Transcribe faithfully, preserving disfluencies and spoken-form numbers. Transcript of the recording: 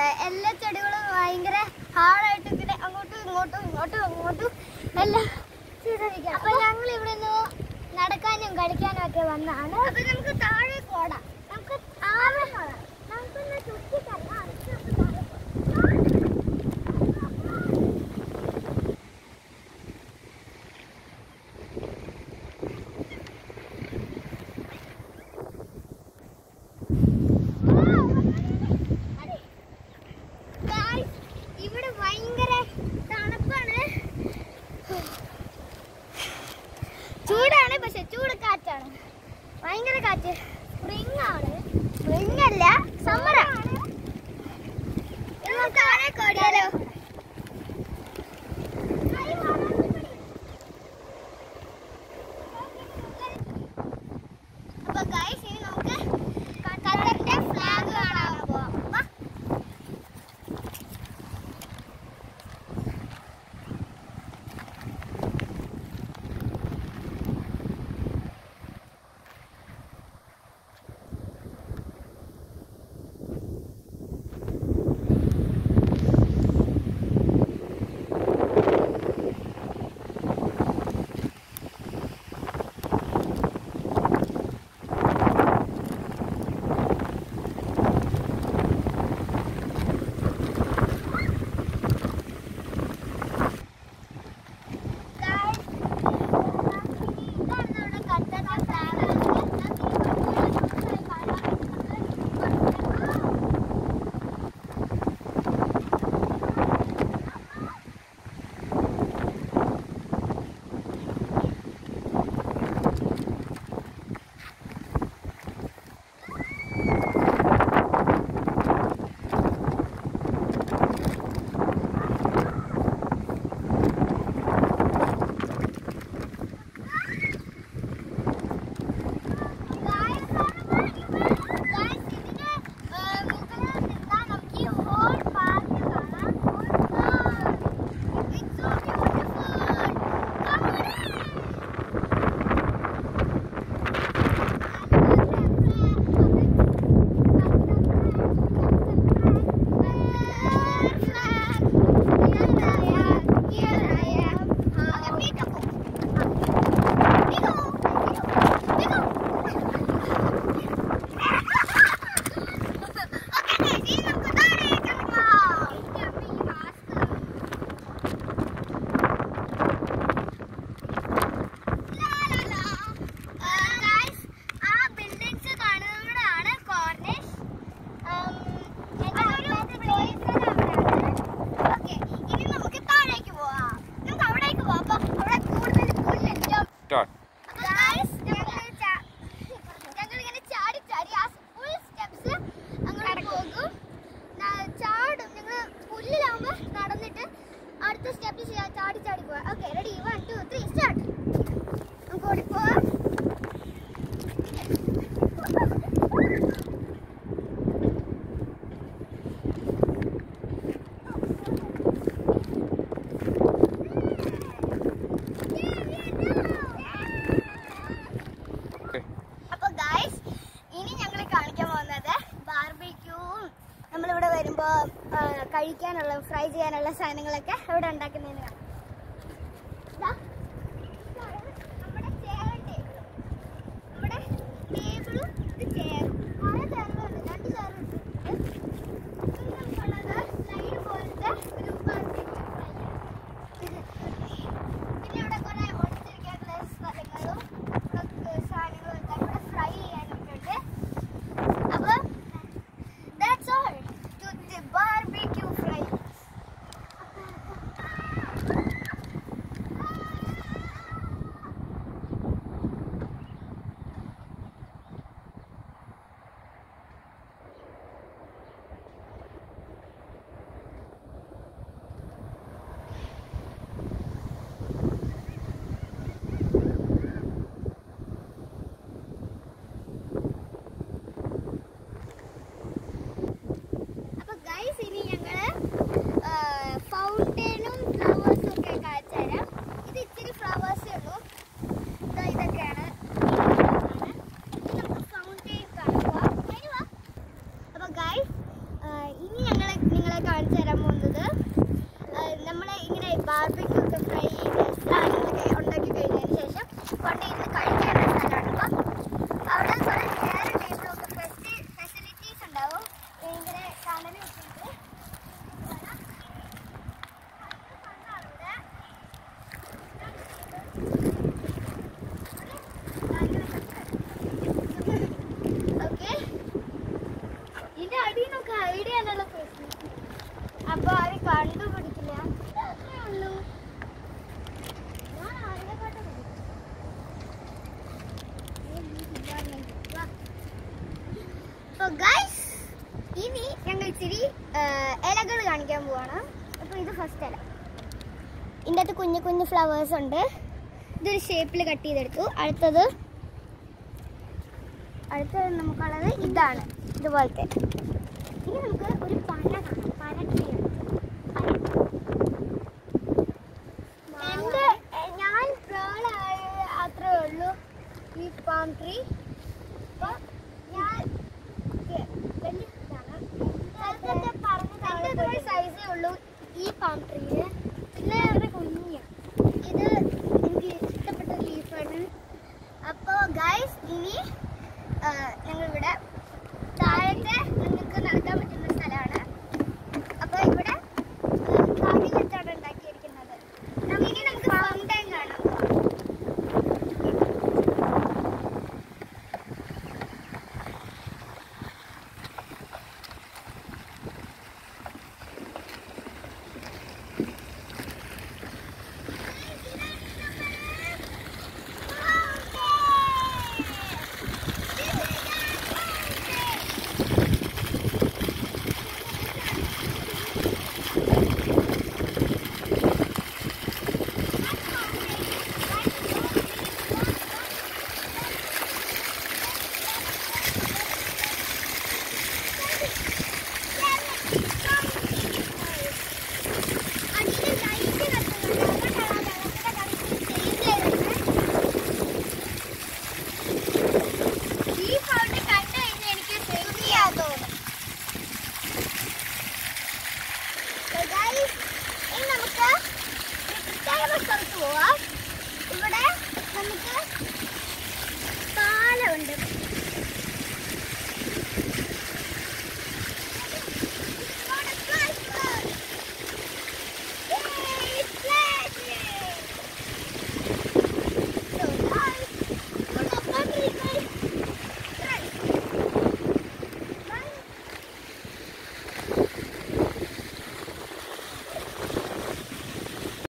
എല്ലാ ചെടികളും ഭയങ്കര ഹാർഡായിട്ട് ഇങ്ങനെ അങ്ങോട്ടും ഇങ്ങോട്ടും ഇങ്ങോട്ടും അങ്ങോട്ടും എല്ലാം ചെയ്തിരിക്കുക. അപ്പൊ ഞങ്ങൾ ഇവിടെ നിന്ന് നടക്കാനും കളിക്കാനും ഒക്കെ വന്നതാണ്. അപ്പൊ നമുക്ക് താഴെ പോടാം. നമുക്ക് താഴെ പോടാം. നമുക്കൊന്ന് ചുറ്റിക്കറങ്ങാം. ഇവിടെ ഭയങ്കര തണുപ്പാണ്, ചൂടാണ്, പക്ഷെ ചൂട് കാറ്റാണ്, ഭയങ്കര കാറ്റ്. സ്പ്രിംഗ് ആണ്, സ്പ്രിംഗ് അല്ല സമ്മറാണ്. താഴെ കോടിയാലോ? അപ്പൊ ഗൈസ് ഇനി നമുക്ക് ഖത്തറിന്റെ ഫ്ലാഗ് കാണാൻ പോവാം. കഴിക്കാനുള്ള ഫ്രൈ ചെയ്യാനുള്ള സാധനങ്ങളൊക്കെ ഇവിടെ ഉണ്ടാക്കുന്നതിന് കാണാം. നമ്മുടെ ചെയറും ടേബിളും, നമ്മുടെ ടേബിളും ഇത് ചെയറും, കുറെ ചെയറുകളുണ്ട്, രണ്ട് ചെയറുണ്ട്. നമുക്കുള്ളത് സ്ലൈഡ് പോലത്തെ ഒരു പിന്നെ ഇവിടെ കുറെ ഒളിച്ചിരിക്കാനുള്ള സ്ഥലങ്ങളും സാധനങ്ങളും ഒക്കെ ഇവിടെ ഫ്രൈ ചെയ്യാനൊക്കെ ഉണ്ട്. അപ്പൊ that's all to the barbecue fries. Barbecue ഒക്കെ ഫ്രൈ ചെയ്ത് സാധനങ്ങളൊക്കെ ഉണ്ടാക്കി കഴിഞ്ഞതിന് ശേഷം കൊണ്ടുവന്ന് കഴിക്കാനുള്ള സ്ഥലമാണ്. അപ്പം അവിടെ കുറേ വേറെ ടൈപ്പിലൊക്കെ ഫെസിലിറ്റീസ് ഉണ്ടാവും. ഭയങ്കര തണലും ഒക്കെ ഉണ്ട്. ഓക്കെ, ഇതിന്റെ അടിയിൽ നമുക്ക് ഹൈഡ് ചെയ്യാനുള്ള ഫെസിലിറ്റി. അപ്പൊ ആരും കണ്ടുപിടിക്കില്ല. അത്രേ ഉള്ളൂ. ഞാൻ അതിനെക്കാട്ടും അപ്പൊ ഗൈസ്, ഇനി ഞങ്ങൾ ഇച്ചിരി ഇലകൾ കാണിക്കാൻ പോവാണ്. അപ്പൊ ഇത് ഫസ്റ്റ് ഇല. ഇതിൻ്റെ അകത്ത് കുഞ്ഞു കുഞ്ഞു ഫ്ലവേഴ്സ് ഉണ്ട്. ഇതൊരു ഷേപ്പിൽ കട്ട് ചെയ്തെടുത്തു. അടുത്തത് അടുത്തത് നമുക്കുള്ളത് ഇതാണ്, ഇതുപോലത്തെ. ഇനി നമുക്ക് ഒരു പന കാണാം. പന ട്രീ എൻ്റെ ഞാൻ പ്രോളായ അത്രേ ഉള്ളൂ ഈ പാം ട്രീ. അപ്പോൾ ഞാൻ പറഞ്ഞ സൈസേ ഉള്ളൂ ഈ പാം ട്രീ. പിന്നെ വളരെ കുഞ്ഞാണ്. ഇത് എനിക്ക് ഇഷ്ടപ്പെട്ട ലീഫാണ്. അപ്പോൾ ഗൈസ്, ഇനി ഞങ്ങളിവിടെ താഴത്തെ നിങ്ങൾക്ക് നടക്കാൻ പറ്റുന്ന സ്ഥലമാണ്. അപ്പോൾ ഇവിടെ കാവി വെച്ചാണ് ഉണ്ടാക്കിയിരിക്കുന്നത്. ഇനി നമുക്ക് ഫൗണ്ടൈൻ കാണാം. ഇവിടെ നമുക്ക്